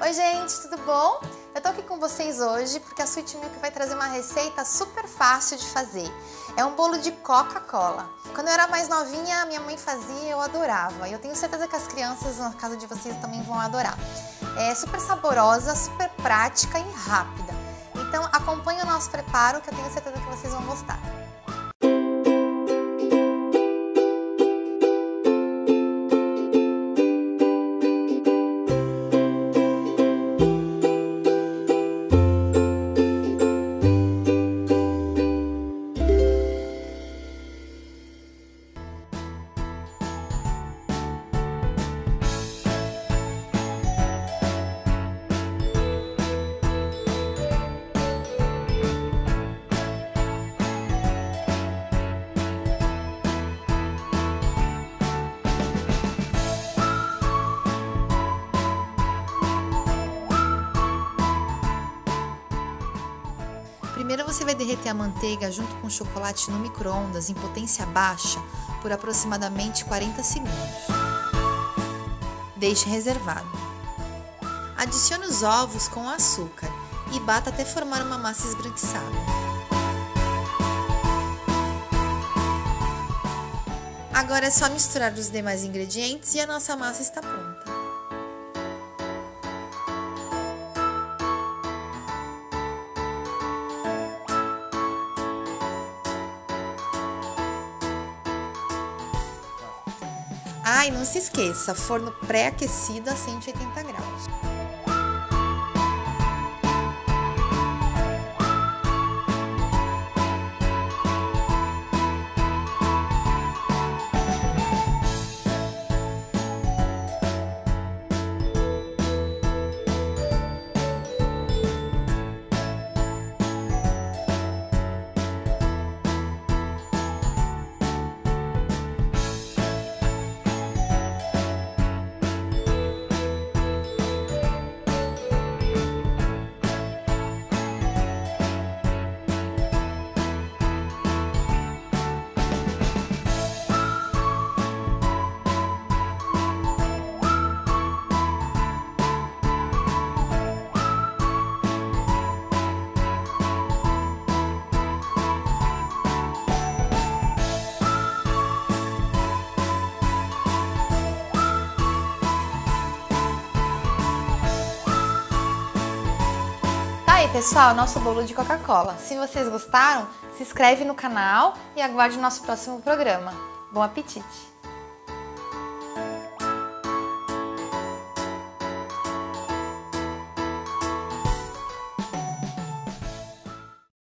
Oi gente, tudo bom? Eu tô aqui com vocês hoje porque a Sweet Milk vai trazer uma receita super fácil de fazer. É um bolo de Coca-Cola. Quando eu era mais novinha, minha mãe fazia e eu adorava. E eu tenho certeza que as crianças na casa de vocês também vão adorar. É super saborosa, super prática e rápida. Então acompanhe o nosso preparo que eu tenho certeza que vocês vão gostar. Primeiro você vai derreter a manteiga junto com o chocolate no micro-ondas em potência baixa por aproximadamente 40 segundos. Deixe reservado. Adicione os ovos com o açúcar e bata até formar uma massa esbranquiçada. Agora é só misturar os demais ingredientes e a nossa massa está pronta. Ah, e não se esqueça, forno pré-aquecido a 180 graus. Aí pessoal, nosso bolo de Coca-Cola. Se vocês gostaram, se inscreve no canal e aguarde o nosso próximo programa. Bom apetite!